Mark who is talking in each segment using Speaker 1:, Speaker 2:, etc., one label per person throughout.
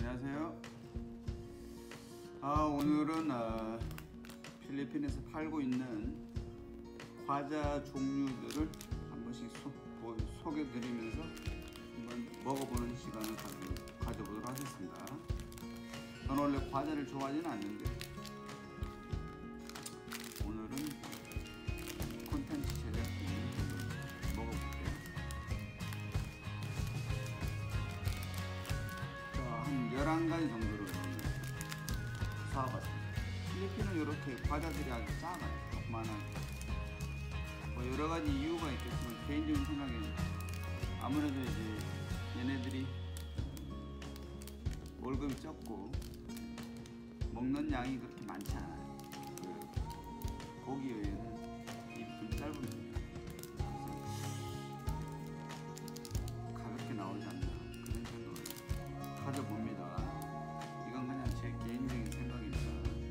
Speaker 1: 안녕하세요. 오늘은 필리핀에서 팔고 있는 과자 종류들을 한 번씩 소개드리면서 한번 먹어보는 시간을 가져보도록 하겠습니다. 저는 원래 과자를 좋아하지는 않는데 오늘은 콘텐츠 제작 중에 먹어볼게요. 한 11가지 정도로 사와봤습니다. 필리핀은 이렇게 과자들이 아주 작아요. 조그만하게. 뭐 여러가지 이유가 있겠지만 개인적인 생각에는 아무래도 이제 얘네들이 월급이 적고 먹는 양이 그렇게 많지 않아요. 그 고기 외에는 입이 좀 짧은 편이에요. 그래서 가볍게 나오지 않나 그런 생각을 가져봅니다. 이건 그냥 제 개인적인 생각입니다.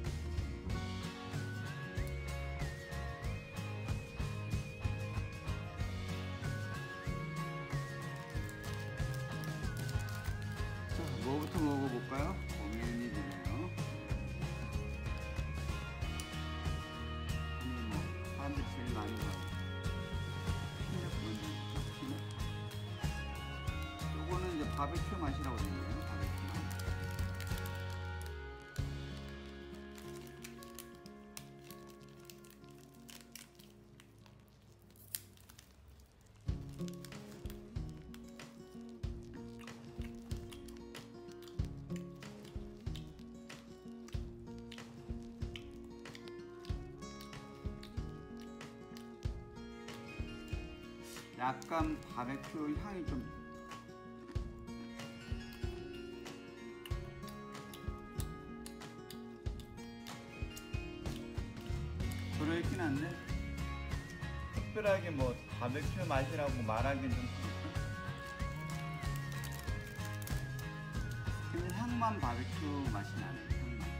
Speaker 1: 자, 뭐부터 먹어볼까요? 고민이 되네요. 뭐 사람들이 제일 많이 가요. 피넛 먼저 피넛. 요거는 이제 바베큐 맛이라고 되네요. 바베큐 맛. 약간 바베큐 향이 좀 들어있긴 한데 특별하게 뭐 바베큐 맛이라고 말하기는 좀 그렇고 그냥 향만 바베큐 맛이 나네요. 향만.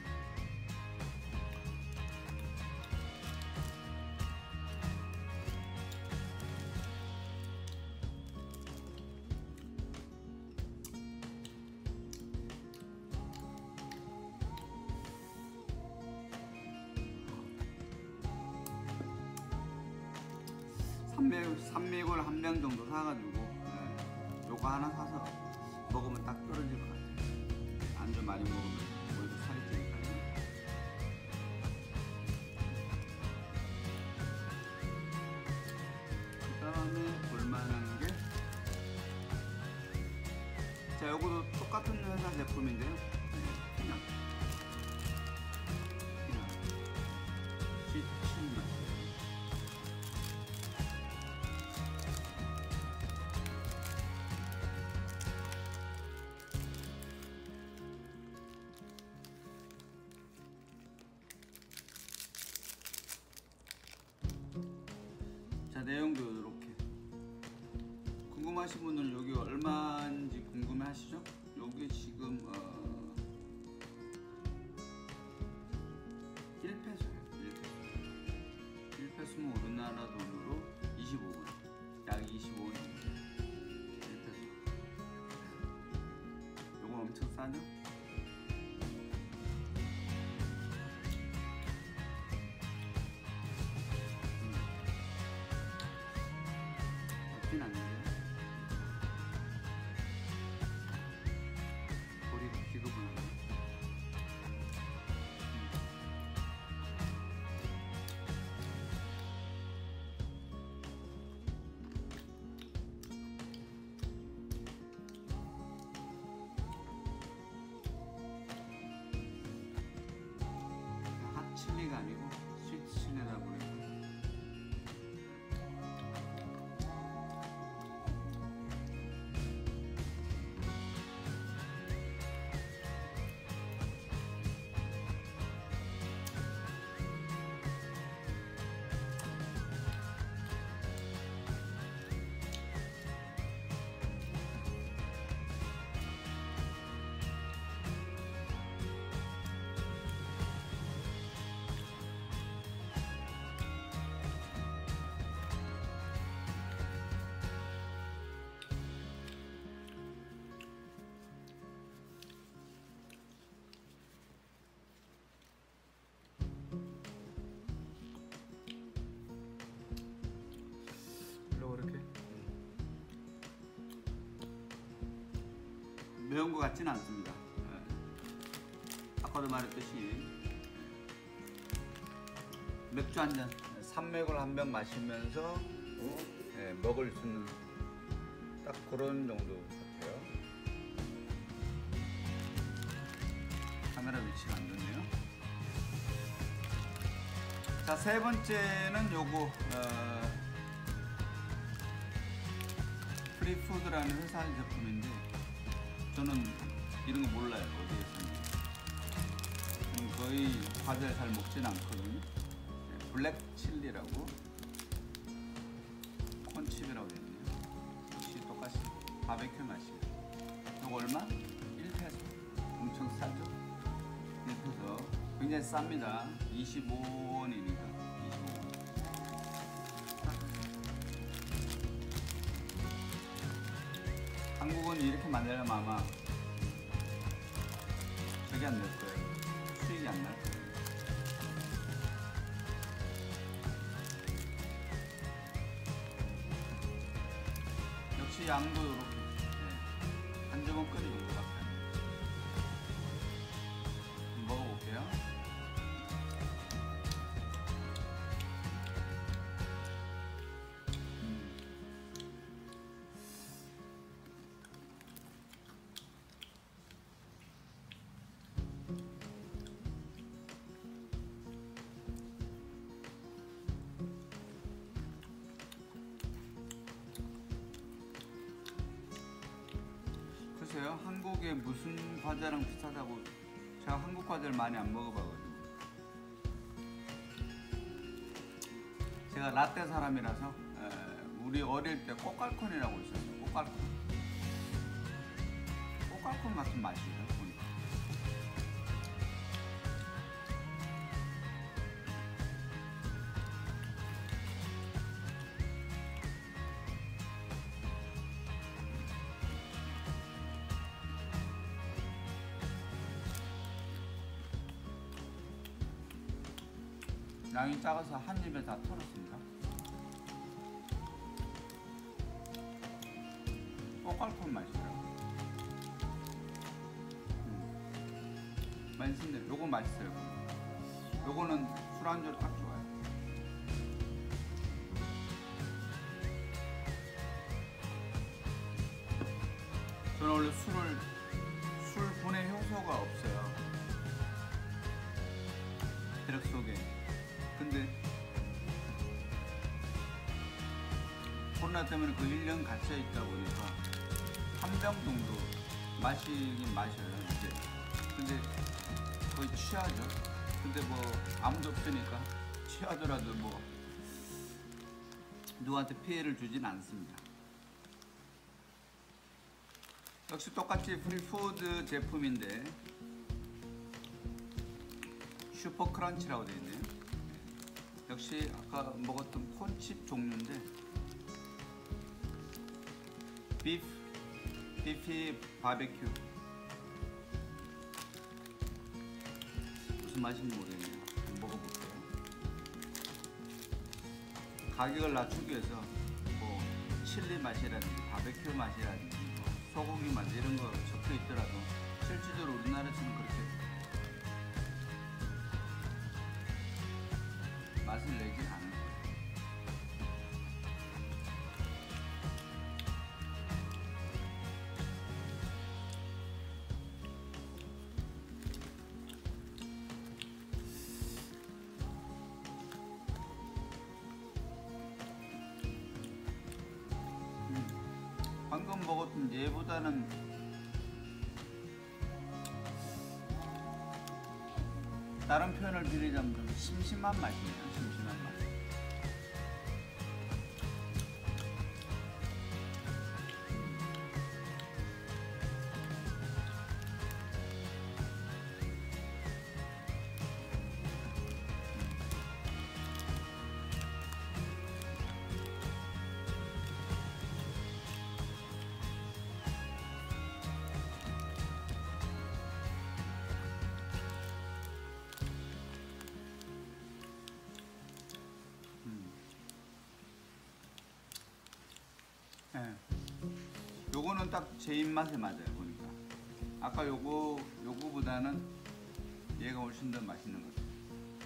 Speaker 1: 산미골 한 병 정도 사가지고 요거 하나 사서 먹으면 딱 떨어질 것 같아요. 안주 많이 먹으면 오히려 살이 찌니까요. 그 다음에 볼만한 게 자, 요거도 똑같은 회사 제품인데요. 피넛 스위트 맛. 자, 내용도 이렇게. 궁금하신 분들은 여기 얼마인지 궁금해 하시죠? 여기 지금 1페소예요. 1페소. 1페소면 우리나라 돈으로 25원. 약 25원입니다. 1페소. 요거 엄청 싸죠? 없진 않는데 우리가 기급을 하네. 핫칠리가 아니고 스위트 칠리라고 그래요. 매운 것 같지는 않습니다. 아까도 말했듯이 맥주 한 잔, 산맥을 한 병 마시면서 먹을 수 있는 딱 그런 정도 같아요. 카메라 위치가 안 좋네요. 자, 세 번째는 요거 프리푸드라는 회사 제품인데 저는 이런 거 몰라요. 어디에 쓰는지. 거의 과자를 잘 먹진 않거든요. 블랙 칠리라고 콘칩이라고 되어있네요. 역시 똑같이 바베큐 맛이에요. 이거 얼마? 1페소. 엄청 싸죠? 1페소. 굉장히 쌉니다. 25원이니까 25원. 한국은 이렇게 만들려면 아마 저기 안 될 거예요. 수익이 안 날 거예요. 역시 양도 이렇게 한 점은 끓이 정도 같아요. 먹어볼게요. 글쎄요, 한국에 무슨 과자랑 비슷하다고. 제가 한국 과자를 많이 안 먹어봐가지고. 제가 라떼 사람이라서 우리 어릴 때 꼬깔콘이라고 있었어요. 꼬깔콘. 꼬깔콘 같은 맛이에요, 보니까. 양이 작아서 한 입에 다 털었습니다. 꼬깔콘 맛이에요. 맛있는데 요거 맛있어요. 요거는 술안주로 딱 좋아요. 저는 원래 술 분해 효소가 없어요. 혈액 속에. 근데 코로나 때문에 그 1년 갇혀 있다 보니까 한 병 정도 마시긴 마셔요 이제. 근데 거의 취하죠. 근데 뭐 아무도 없으니까 취하더라도 뭐 누구한테 피해를 주진 않습니다. 역시 똑같이 프리푸드 제품인데 슈퍼 크런치라고 되어 있네요. 역시 아까 먹었던 콘칩 종류인데 비피 바베큐. 무슨 맛인지 모르겠네요. 한번 먹어볼게요. 가격을 낮추기 위해서 뭐 칠리 맛이라든지 바베큐 맛이라든지 뭐 소고기 맛 이런 거 적혀 있더라도 실질적으로 우리나라에서는 그렇게 맛을 내지 않을 거예요. 방금 먹었던 얘보다는 다른 표현을 드리자면 좀 심심한 맛이네요. 심심한 맛. 네. 요거는 딱 제 입맛에 맞아요, 보니까. 아까 요거보다는 얘가 훨씬 더 맛있는 것 같아요.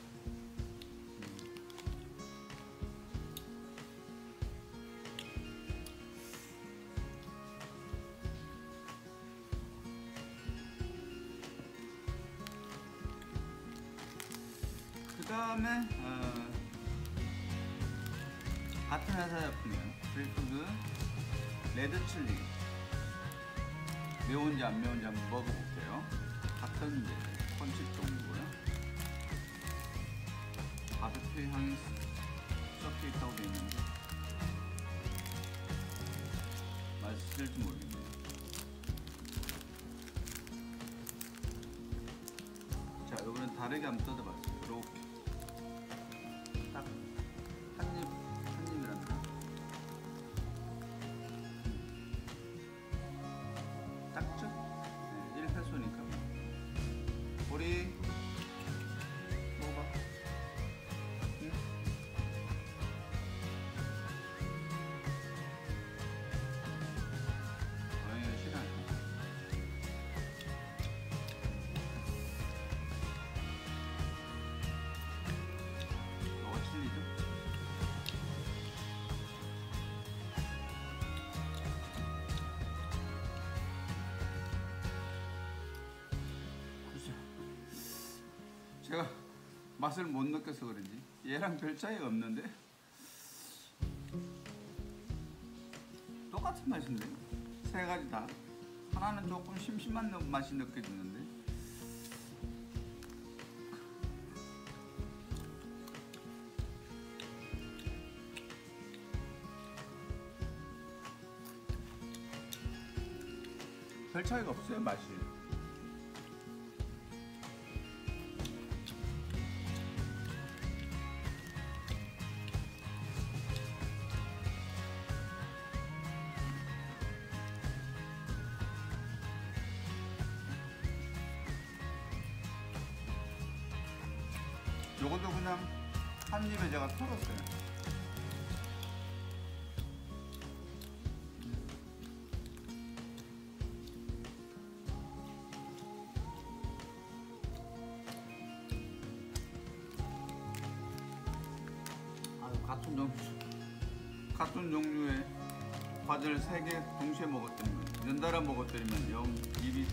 Speaker 1: 그 다음에 같은 회사 제품이에요. 프리푸드 레드 칠리. 매운지 안 매운지 한번 먹어볼게요. 같은 이제 펀칩 종류고요. 바베큐 향이 섞여 있다고 되어 있는데 맛있을지 모르겠네요. 자, 이번엔 다르게 한번 뜯어봤어요. 이렇게 딱 한 입이란다. 딱죠? 네, 1페소니까. 우리 먹어봐. 응? 어이, 싫어하네. 너가 칠리죠? 글쎄, 제가 맛을 못 느껴서 그런지 얘랑 별 차이가 없는데 똑같은 맛인데 세 가지 다 하나는 조금 심심한 맛이 느껴지는데 별 차이가 없어요 맛이. 요것도 그냥 한 입에 제가 털었어요. 아유, 같은 종류의 과자를 3개 동시에 먹었더니만 연달아 먹었더니만 영 입이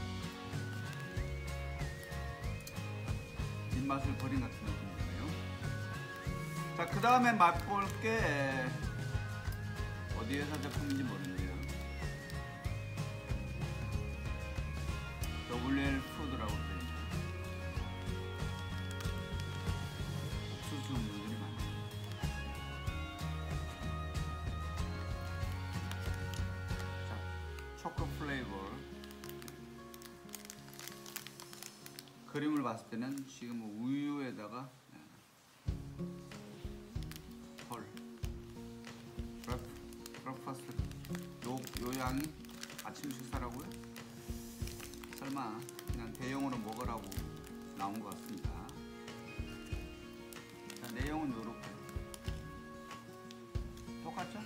Speaker 1: 입맛을 버린 같은 느낌이네요. 자, 그 다음에 맛볼 게 어디 회사 제품인지 모르는데요. WL 푸드라고 되어 있네요. 옥수수 우유들이 많네요. 자, 초코 플레이버. 그림을 봤을 때는 지금 우유에다가 헐 브렉퍼스트 요 양이 아침 식사라고요? 설마 그냥 대용으로 먹으라고 나온 것 같습니다. 자, 내용은 요렇게 똑같죠?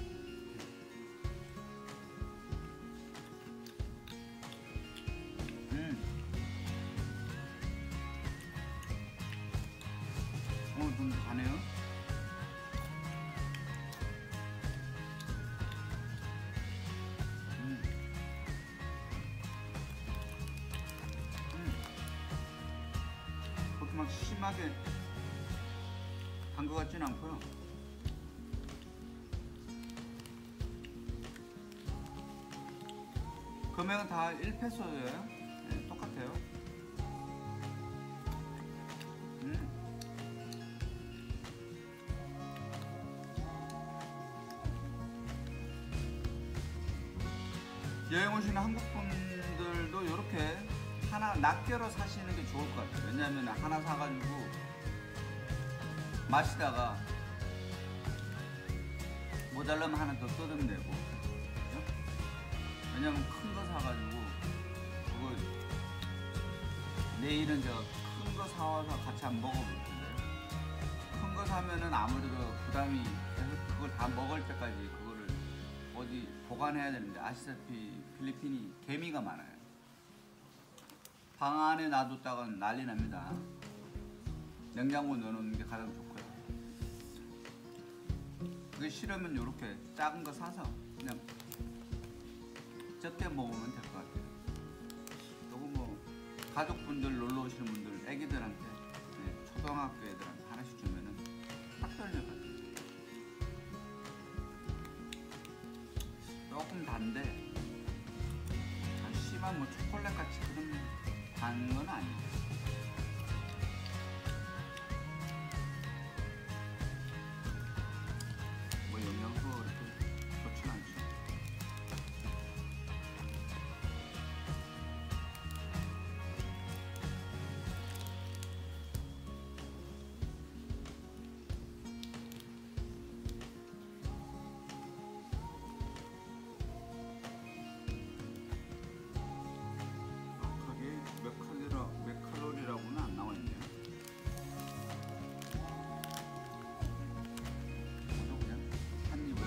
Speaker 1: 좀 가네요. 그렇게 막 심하게 단 것 같지는 않고요. 금액은 다 1페소예요. 네, 똑같아요. 여행 오시는 한국 분들도 이렇게 하나 낱개로 사시는 게 좋을 것 같아요. 왜냐하면 하나 사가지고 마시다가 모자라면 하나 더 뜯으면 되고, 그죠? 왜냐면 큰 거 사가지고 그거 내일은 제가 큰 거 사와서 같이 한번 먹어볼 텐데요. 큰 거 사면은 아무래도 부담이 계속 그걸 다 먹을 때까지 그거를 어디 보관해야 되는데, 아시다시피 필리핀이 개미가 많아요. 방 안에 놔뒀다가 난리 납니다. 냉장고 넣어놓는 게 가장 좋고요. 그게 싫으면 이렇게 작은 거 사서 그냥 적게 먹으면 될 것 같아요. 그리고 뭐 가족분들 놀러 오시는 분들 애기들한테 초등학교 애들한테 하나씩 주면은 딱 떨려가지고 조금 단데 심한 뭐 초콜릿 같이 그런 단 건 아니에요. 뭐 영양소가 그렇게 좋진 않죠. 몇 칼로리라고는 안 나와 있네요. 저도 그냥 한 입을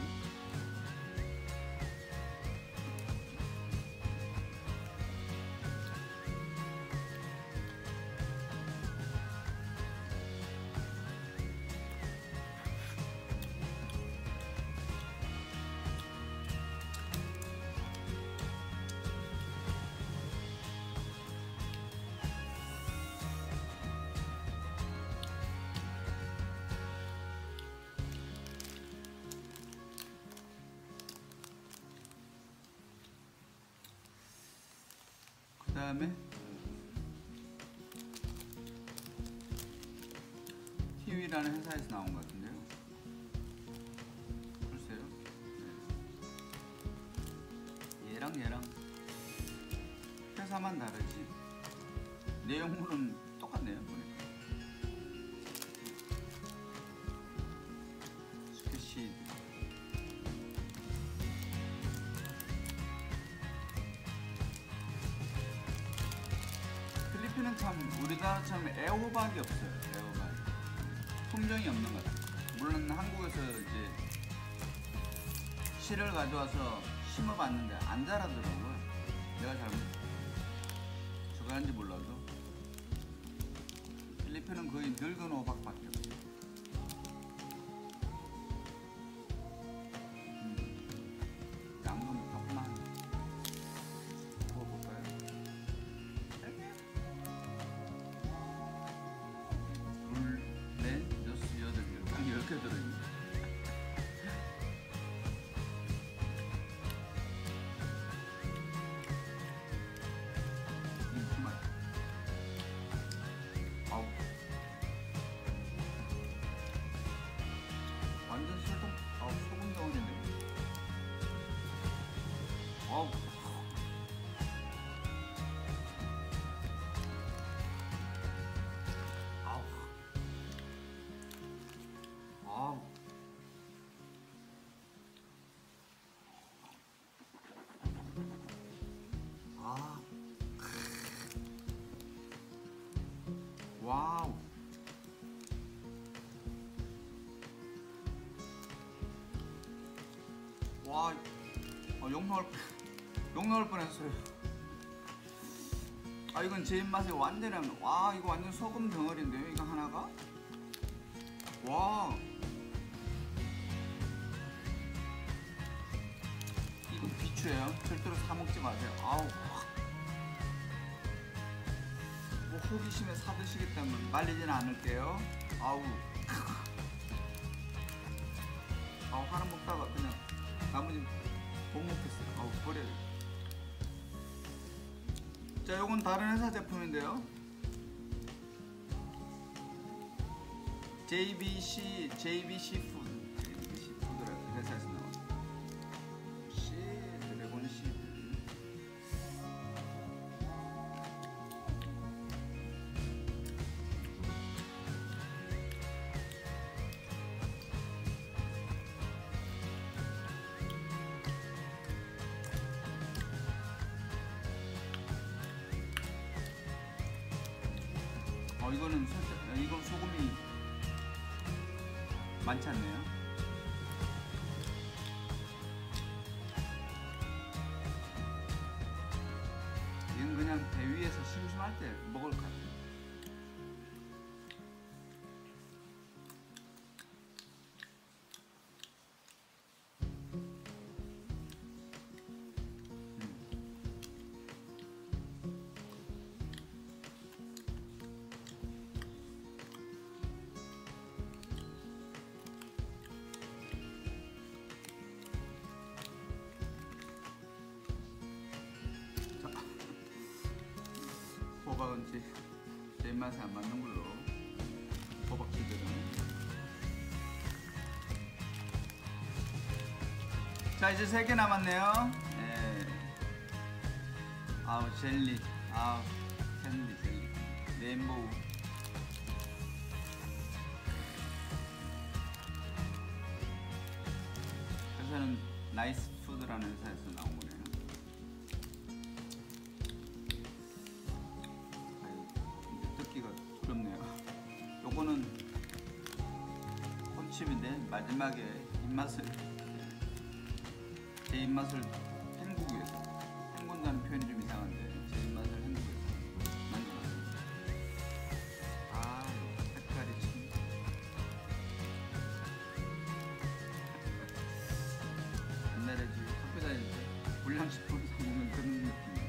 Speaker 1: 그 다음에 티위라는 회사에서 나온 것 같은데요. 글쎄요. 네. 얘랑 회사만 다르지 내용물은 똑같네요. 보니까 스케시 필리핀은 참 우리나라처럼 애호박이 없어요. 애호박 품종이 없는 것 같아요. 물론 한국에서 이제 씨를 가져와서 심어봤는데 안 자라더라고요. 내가 잘못 저거한지 몰라도 필리핀은 거의 늙은 호박밖에 없어요. 양도 조금만 구워볼까요? 둘, 넷, 여섯, 여덟 개, 딱 10개 들어있네. 무슨 맛이야? 아우, 완전 설탕, 아우, 소금 넣었는데. 아우, 아우, 아우. 아, 와우. 와, 욕 나올 뻔했어요. 아, 이건 제 입맛에 완전히 와, 이거 완전 소금 덩어리인데요, 이거 하나가? 와, 이거 비추예요. 절대로 사 먹지 마세요. 아우, 뭐 호기심에 사 드시겠다면 말리지는 않을게요. 아우, 아우, 하나 먹다가 그냥 나머지 못 먹겠어요. 아우, 버려요. 자, 요건 다른 회사 제품인데요. JBC 푸드, JBC 푸드라는 회사에서 나온 드래곤 시드. 이건 소금이 많지 않네요. 이건 그냥 그냥 배 위에서 심심할 때 먹을 것 같아요. 호박은 제 입맛에 안 맞는 걸로 호박씨들은. 자 이제 3개 남았네요. 네. 아우 젤리, 아우 캔디 젤리, 레인보우. 회사는 나이스 푸드라는 회사에서 나온 거네요. 뜯기가 두렵네요. 요거는 콘칩인데 마지막에 입맛을, 제 입맛을 헹구기 위해서, 헹군다는 표현이 좀 이상한데 제 입맛을 헹구기 위해서 만들어놨습니다. 아 색깔이 참. 옛날에 지금 학교 다닐 때 불량식품 사 먹는 그런 느낌이에요.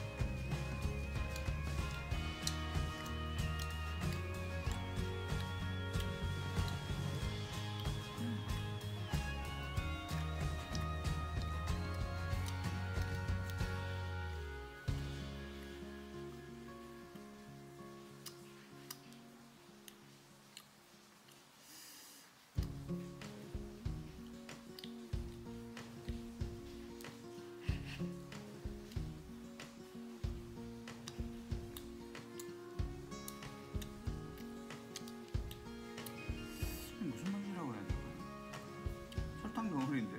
Speaker 1: 무슨 맛이라고 해야 되나? 설탕 덩어리인데.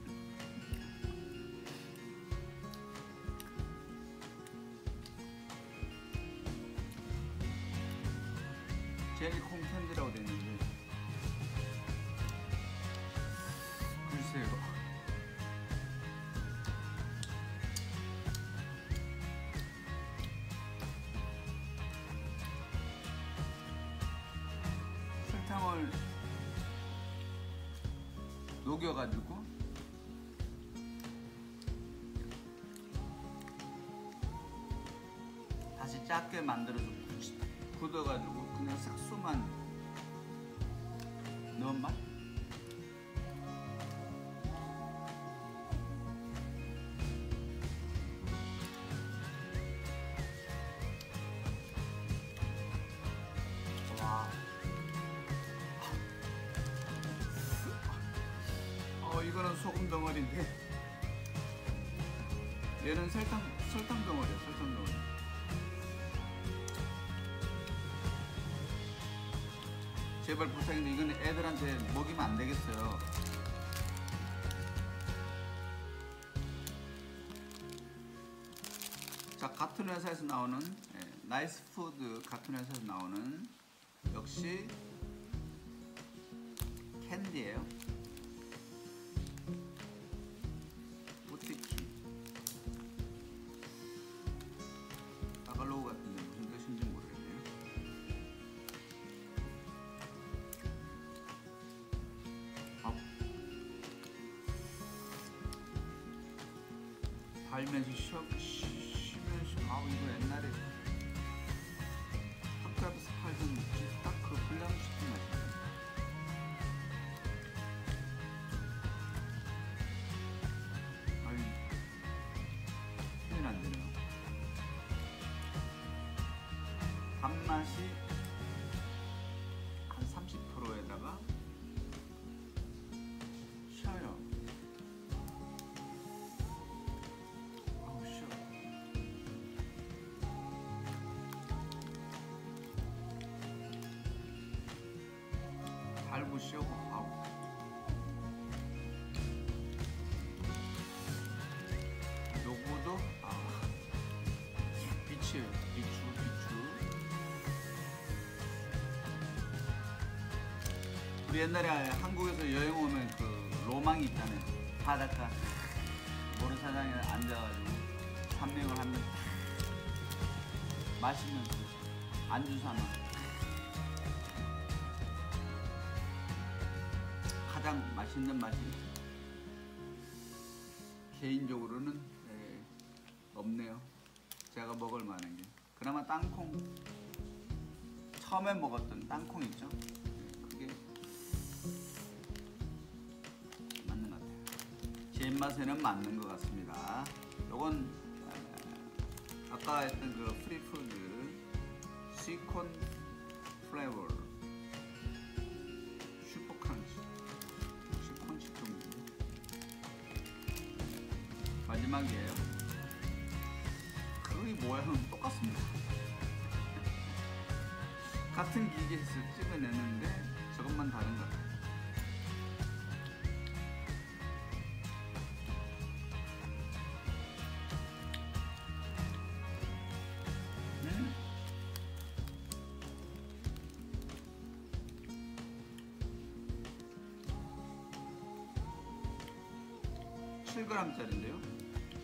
Speaker 1: 젤리 콩 캔디라고 되어있는데 글쎄요. 설탕을 녹여가지고 다시 작게 만들어서 굳어가지고 그냥 색소만 넣은 맛? 와. 이거는 소금 덩어리인데 얘는 설탕 덩어리야. 설탕 덩어리. 제발 부탁인데 이거는 애들한테 먹이면 안 되겠어요. 자, 같은 회사에서 나오는 나이스 푸드, 같은 회사에서 나오는 역시 캔디예요. 뿌띠키. 타갈로그 같은데 무슨 뜻인지 모르겠네요. 달면서 쉬면서 이거 옛날에 학교 앞에서 팔던 딱 그 불량식품 맛이에요. 표현 안 되네요. 단맛이 한 30%에다가 쉬어요. 아우 쉬어. 달고 쉬고 아우. 요거도 비추. 우리 옛날에 한국에서 여행 오면 그 로망이 있잖아요. 바닷가 모래사장에 앉아가지고 산맥을 하면 마시면서 안주 삼아 가장 맛있는 맛이 개인적으로는 없네요. 제가 먹을 만한 게 그나마 땅콩, 처음에 먹었던 땅콩 있죠? 그게 맞는 것 같아요. 제 입맛에는 맞는 것 같습니다. 요건 아까 했던 그 프리푸드 시콘 플레이버 슈퍼크런치 시콘치 좀 마지막이에요. 거의 모양은 똑같습니다. 같은 기계에서 찍어내는데 저것만 다른 것 같아요. 음. 7g짜리인데요.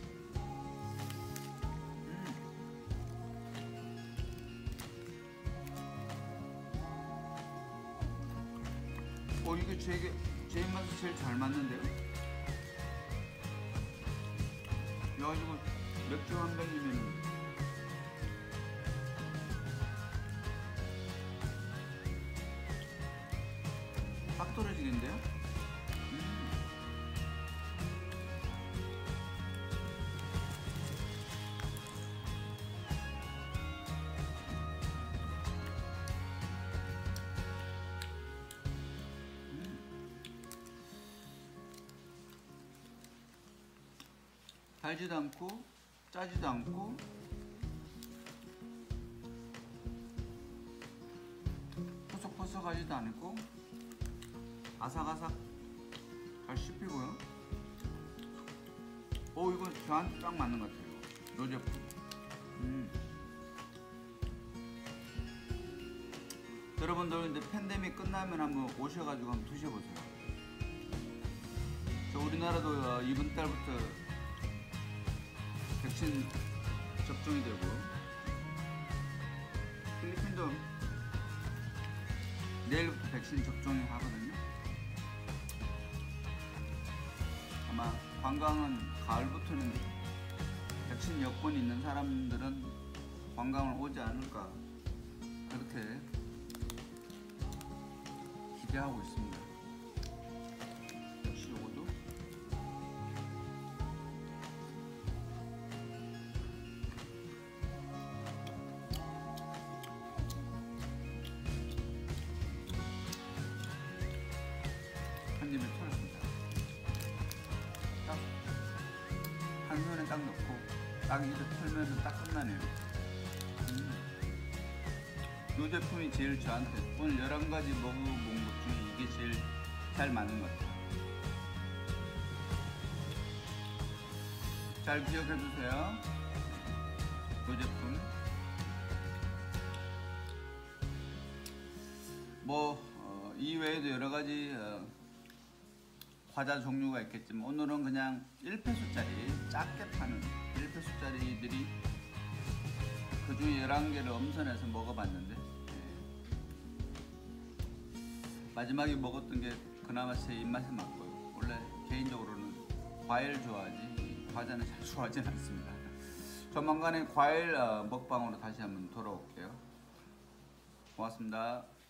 Speaker 1: 이게 제 입맛에 제일 잘 맞는데요? 그래가지고 맥주 한 병이면 딱 떨어지겠는데요? 달지도 않고 짜지도 않고 포석포석하지도 않고 아삭아삭 잘 씹히고요. 이거 저한테 딱 맞는 것 같아요. 요 제품. 여러분들 이제 팬데믹 끝나면 한번 오셔가지고 한번 드셔보세요. 저 우리나라도 이번 달부터 백신 접종이 되고 필리핀도 내일부터 백신 접종이 하거든요. 아마 관광은 가을부터는 백신 여권이 있는 사람들은 관광을 오지 않을까 그렇게 기대하고 있습니다. 역시 요것도 한 입에 털었습니다. 딱 한 손에 딱 넣고 딱 입에 털면서 딱 끝나네요. 이 제품이 제일 저한테 오늘 11가지 먹어본 것 중에 이게 제일 잘 맞는 것 같아요. 잘 기억해 두세요. 이 제품 이외에도 여러가지 과자 종류가 있겠지만 오늘은 그냥 1페소짜리 작게 파는 1페소짜리들이 그 중에 11개를 엄선해서 먹어봤는데 마지막에 먹었던 게 그나마 제 입맛에 맞고요. 원래 개인적으로는 과일 좋아하지 과자는 잘 좋아하진 않습니다. 조만간에 과일 먹방으로 다시 한번 돌아올게요. 고맙습니다.